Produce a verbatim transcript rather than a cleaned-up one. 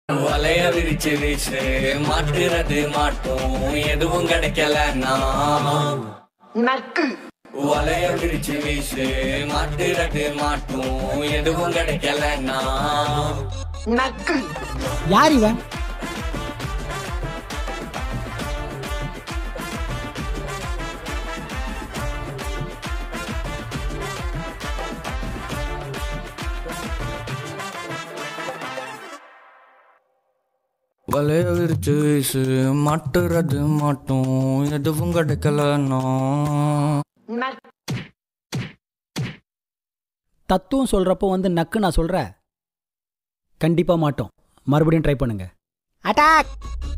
வலைய விரிச்சு வீசு மாட்டுறது மாட்டோம் எதுவும் கிடைக்கலன்னா நக்கு. வலைய விரிச்சு வீசு மாட்டுறது மாட்டோம் எதுவும் கிடைக்கலன்னா நக்கு. யார் இவன்? வலைய விரிச்சு வீசு மாட்டுறது மாட்டோம் எதுவும் கிடைக்கலன்னா நக்கு. தத்துவம் சொல்றப்போ வந்து நக்கு நான் சொல்ற கண்டிப்பா மாட்டோம். மறுபடியும் ட்ரை பண்ணுங்க. அட்டாக்.